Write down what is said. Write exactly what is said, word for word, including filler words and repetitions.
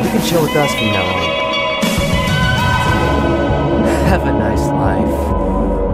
You can chill with us from now on. Have a nice life.